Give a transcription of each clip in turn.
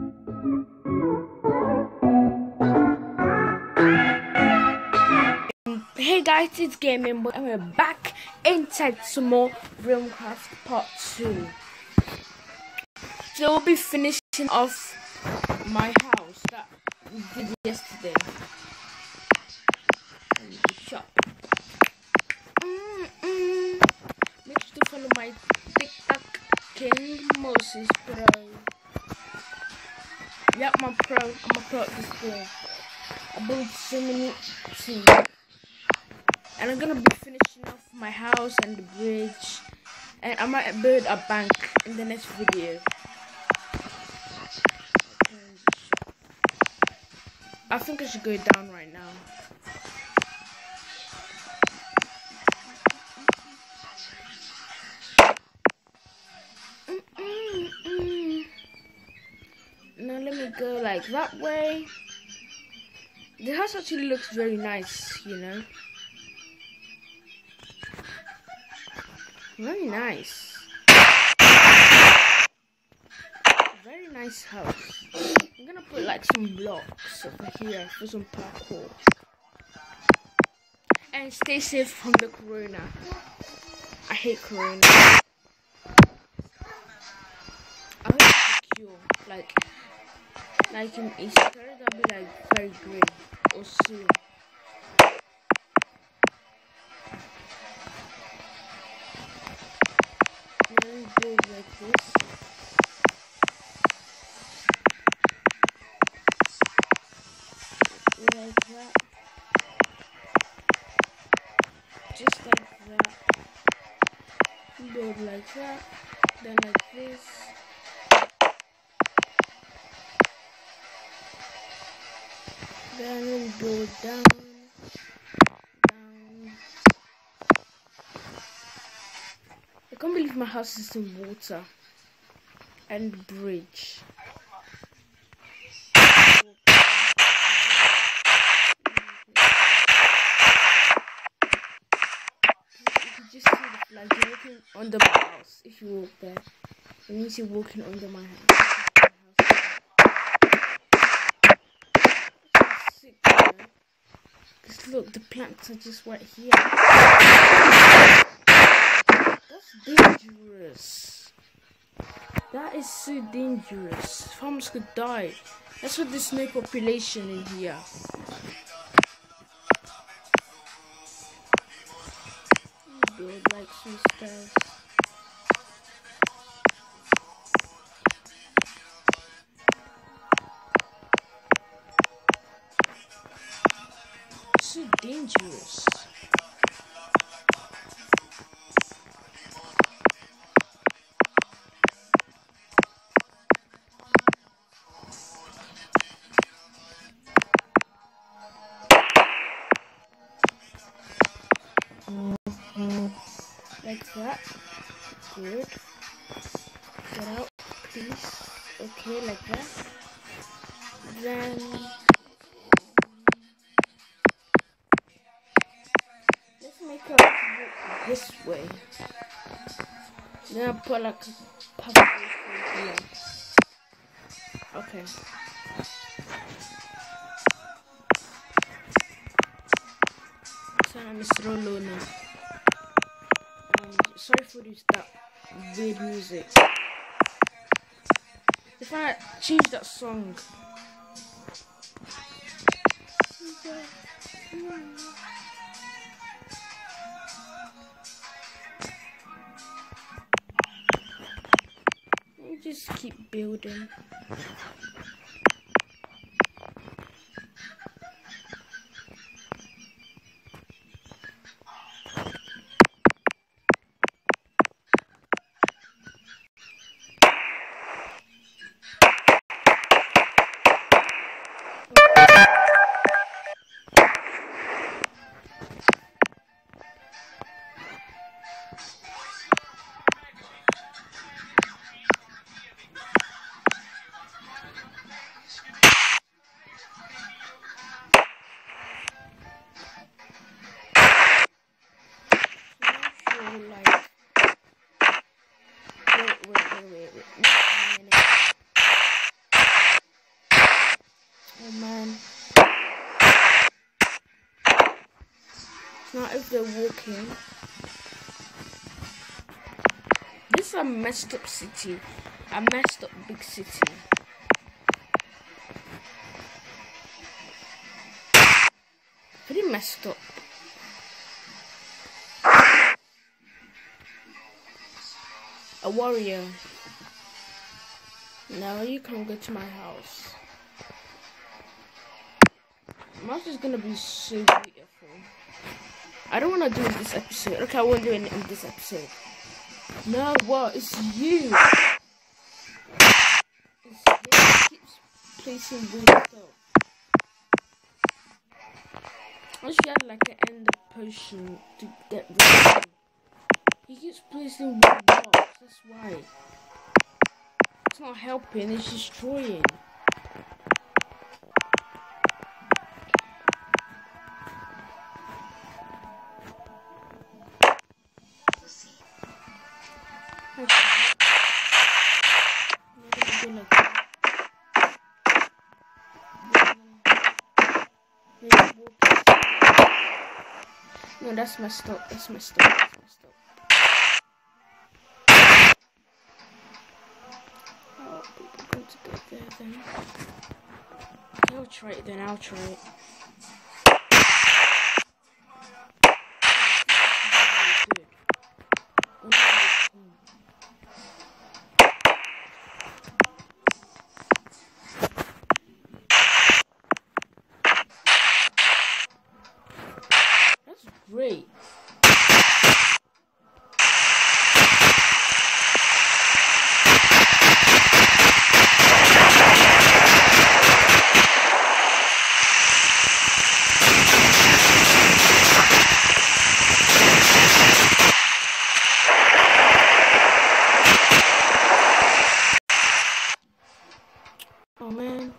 Hey guys, it's Gaming, and we're back inside some more Realmcraft Part 2. So we'll be finishing off my house that we did yesterday. And the shop. Make sure to follow my TikTok King Moses Pro. Yep, I'm a pro at this game. I built so many things. And I'm gonna be finishing off my house and the bridge, and I might build a bank in the next video. I think I should go down right now. Now let me go like that way. The house actually looks very nice, you know. Very nice. Very nice house. I'm gonna put like some blocks over here for some parkour. And stay safe from the corona. I hate corona. I hope it's a cure. Like in Easter, that'll be like very great or soon. Then do it like this. Like that. Just like that. Build like that. Then like this. Then we go down. I can't believe my house is in water and bridge. You can just see the flag. You're walking under my house. If you walk there, it means you're walking under my house. That's sick, you know? Because look, the plants are just right here. Dangerous. That is so dangerous. Farmers could die. That's why there's no population in here. Build like some stairs. So dangerous. Like that. Good. Get out, please. Okay, like that. Then let's make a walk this way. Then I'll put like a pathway here. Okay. Turn this low now. Sorry for that weird music. If I change that song. Let me just keep building. Now if they're walking, this is a messed up city, a messed up big city. Pretty messed up. A warrior. Now you can't go to my house. My house is gonna be so beautiful. I don't wanna do it this episode. Okay, I won't do it in this episode. No, what? It's you. It's him. He keeps placing weird stuff. I should have like an end potion to get rid of him. He keeps placing weird blocks. That's why. It's not helping. It's destroying. No, that's messed up. That's messed up. That's messed up. Oh, people going to get there then. I'll try it then. I'll try it. Great. Oh man.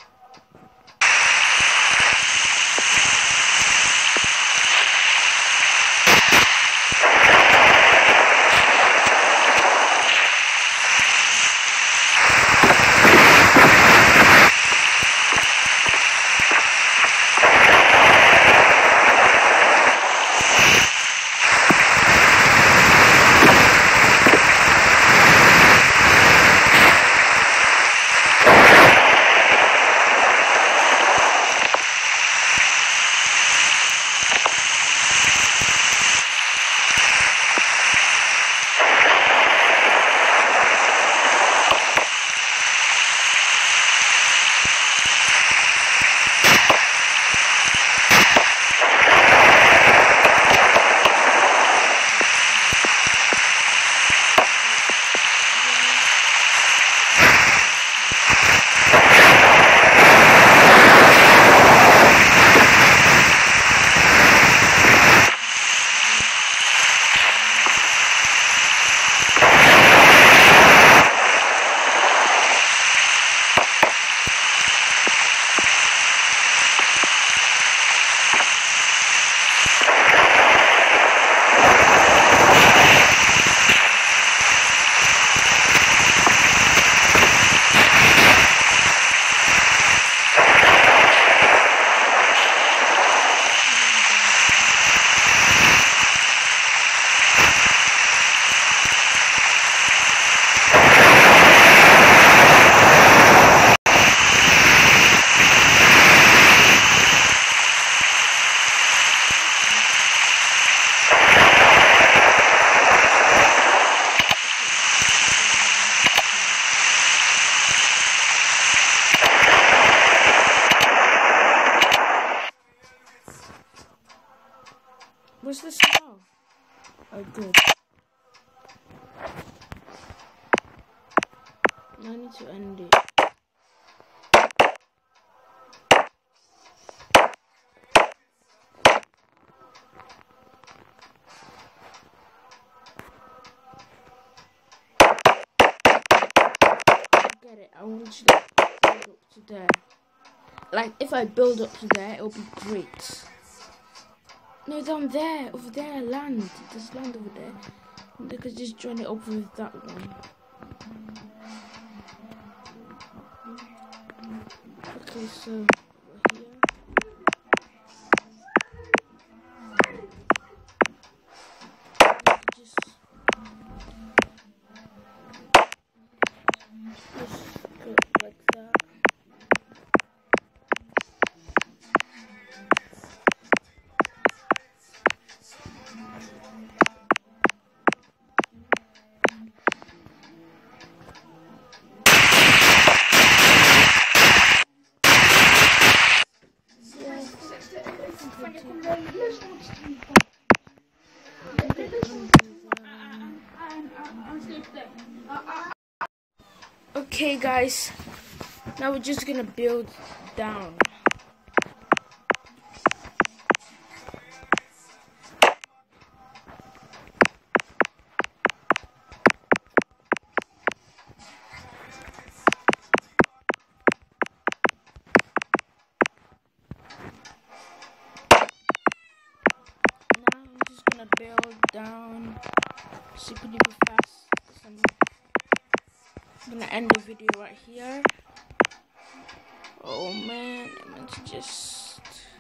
What's this now? Oh, good. Now I need to end it. Get it? I want you to build up to there. Like, if I build up to there, it'll be great. No, down there, over there, land. There's land over there. They could just join it up with that one. Okay, so we're here. Okay guys, now we're just gonna build down. Now I'm just gonna build down super duper fast. I'm gonna end the video right here. Oh man, I meant to just...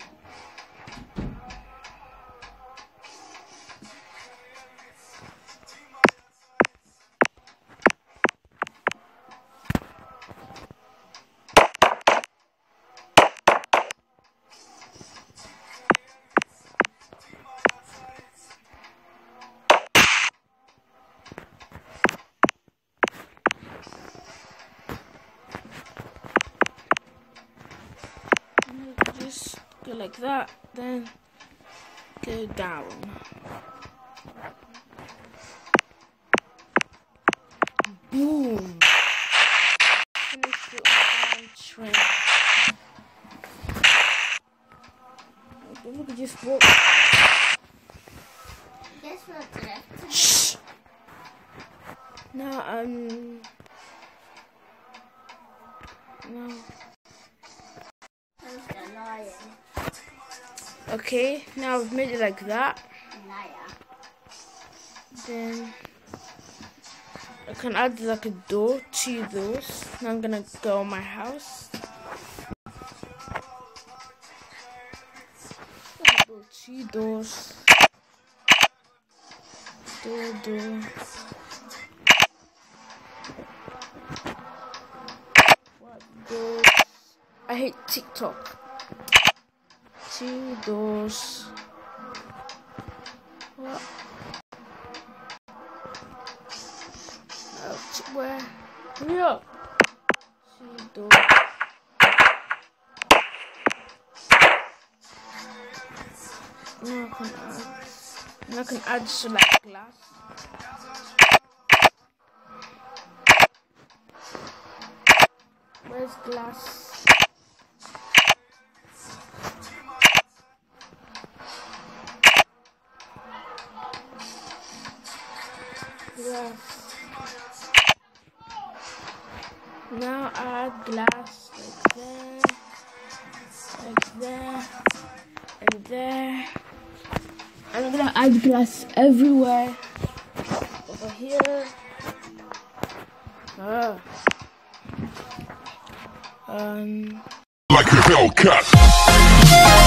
Just go like that, then go down. Boom. Finish the down trim. Look at just walk. Guess what? Shh. Now no. Okay, now I've made it like that. Then I can add like a door to those. Now I'm gonna go on my house. Two doors. Door. What doors? I hate TikTok. 2 doors. What? Where? Hurry up. 2 doors. Now I can add some like glass. Where's glass? Glass. Now add glass like there, and there. I'm gonna add glass everywhere. Over here. Like a Hellcat.